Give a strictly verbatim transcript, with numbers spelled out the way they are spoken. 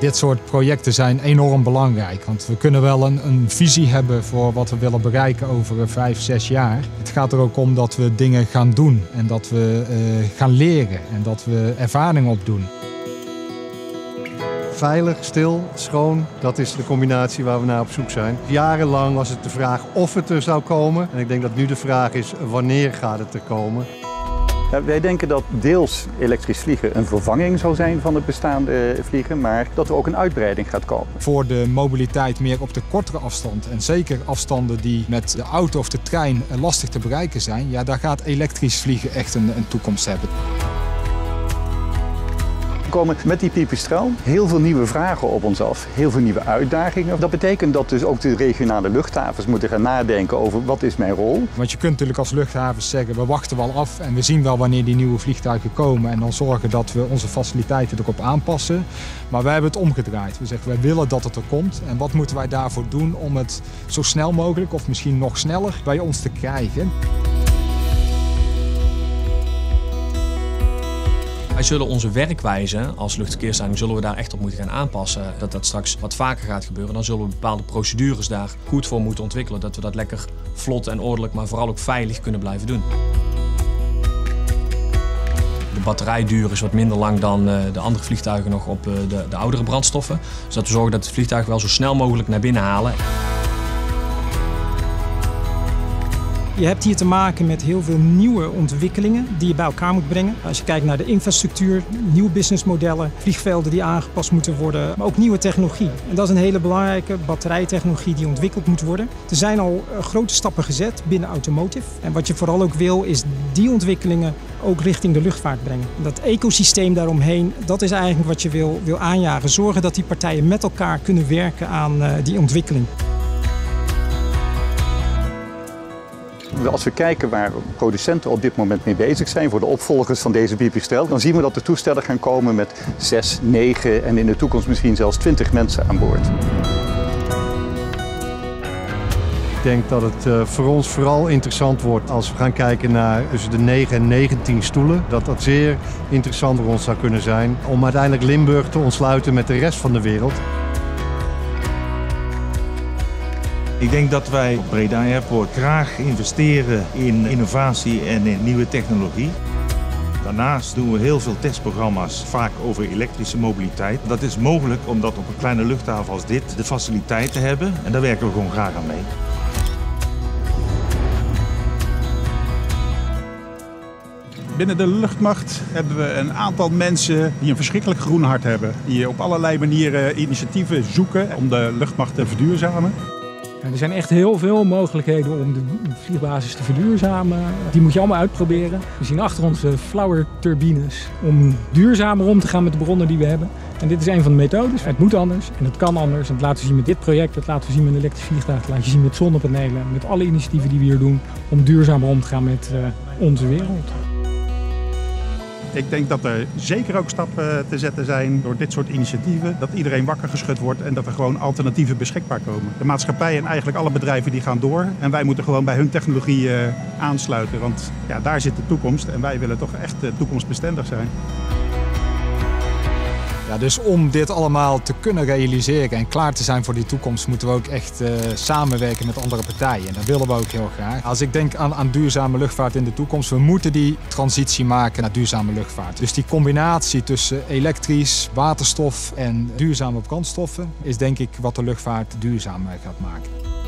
Dit soort projecten zijn enorm belangrijk, want we kunnen wel een, een visie hebben voor wat we willen bereiken over vijf, zes jaar. Het gaat er ook om dat we dingen gaan doen en dat we uh, gaan leren en dat we ervaring opdoen. Veilig, stil, schoon, dat is de combinatie waar we naar op zoek zijn. Jarenlang was het de vraag of het er zou komen. En ik denk dat nu de vraag is wanneer gaat het er komen. Ja, wij denken dat deels elektrisch vliegen een vervanging zou zijn van het bestaande vliegen, maar dat er ook een uitbreiding gaat komen. Voor de mobiliteit meer op de kortere afstand en zeker afstanden die met de auto of de trein lastig te bereiken zijn, ja, daar gaat elektrisch vliegen echt een, een toekomst hebben. Er komen met die pipistrel heel veel nieuwe vragen op ons af, heel veel nieuwe uitdagingen. Dat betekent dat dus ook de regionale luchthavens moeten gaan nadenken over wat is mijn rol. Want je kunt natuurlijk als luchthavens zeggen, we wachten wel af en we zien wel wanneer die nieuwe vliegtuigen komen en dan zorgen dat we onze faciliteiten erop aanpassen. Maar wij hebben het omgedraaid. We zeggen, wij willen dat het er komt en wat moeten wij daarvoor doen om het zo snel mogelijk of misschien nog sneller bij ons te krijgen. Wij zullen onze werkwijze als luchtverkeersleiding zullen we daar echt op moeten gaan aanpassen. Dat dat straks wat vaker gaat gebeuren. Dan zullen we bepaalde procedures daar goed voor moeten ontwikkelen. Dat we dat lekker vlot en ordelijk, maar vooral ook veilig kunnen blijven doen. De batterijduur is wat minder lang dan de andere vliegtuigen nog op de, de oudere brandstoffen. Zodat we zorgen dat het vliegtuig wel zo snel mogelijk naar binnen halen. Je hebt hier te maken met heel veel nieuwe ontwikkelingen die je bij elkaar moet brengen. Als je kijkt naar de infrastructuur, nieuwe businessmodellen, vliegvelden die aangepast moeten worden, maar ook nieuwe technologie. En dat is een hele belangrijke batterijtechnologie die ontwikkeld moet worden. Er zijn al grote stappen gezet binnen automotive. En wat je vooral ook wil is die ontwikkelingen ook richting de luchtvaart brengen. Dat ecosysteem daaromheen, dat is eigenlijk wat je wil, wil aanjagen. Zorgen dat die partijen met elkaar kunnen werken aan uh, die ontwikkeling. Als we kijken waar producenten op dit moment mee bezig zijn voor de opvolgers van deze pipistrel, dan zien we dat de toestellen gaan komen met zes, negen en in de toekomst misschien zelfs twintig mensen aan boord. Ik denk dat het uh, voor ons vooral interessant wordt als we gaan kijken naar tussen de negen en negentien stoelen. Dat dat zeer interessant voor ons zou kunnen zijn om uiteindelijk Limburg te ontsluiten met de rest van de wereld. Ik denk dat wij op Breda Airport graag investeren in innovatie en in nieuwe technologie. Daarnaast doen we heel veel testprogramma's, vaak over elektrische mobiliteit. Dat is mogelijk omdat op een kleine luchthaven als dit de faciliteiten hebben en daar werken we gewoon graag aan mee. Binnen de luchtmacht hebben we een aantal mensen die een verschrikkelijk groen hart hebben. Die op allerlei manieren initiatieven zoeken om de luchtmacht te verduurzamen. Er zijn echt heel veel mogelijkheden om de vliegbasis te verduurzamen. Die moet je allemaal uitproberen. We zien achter ons flower turbines om duurzamer om te gaan met de bronnen die we hebben. En dit is een van de methodes. Het moet anders en het kan anders. En dat laten we zien met dit project, dat laten we zien met een elektrisch vliegtuig, dat laten we zien met zonnepanelen, met alle initiatieven die we hier doen om duurzamer om te gaan met uh, onze wereld. Ik denk dat er zeker ook stappen te zetten zijn door dit soort initiatieven. Dat iedereen wakker geschud wordt en dat er gewoon alternatieven beschikbaar komen. De maatschappij en eigenlijk alle bedrijven die gaan door. En wij moeten gewoon bij hun technologie uh, aansluiten. Want ja, daar zit de toekomst en wij willen toch echt uh, toekomstbestendig zijn. Ja, dus om dit allemaal te kunnen realiseren en klaar te zijn voor die toekomst moeten we ook echt uh, samenwerken met andere partijen. En dat willen we ook heel graag. Als ik denk aan, aan duurzame luchtvaart in de toekomst, we moeten die transitie maken naar duurzame luchtvaart. Dus die combinatie tussen elektrisch, waterstof en duurzame brandstoffen is denk ik wat de luchtvaart duurzamer gaat maken.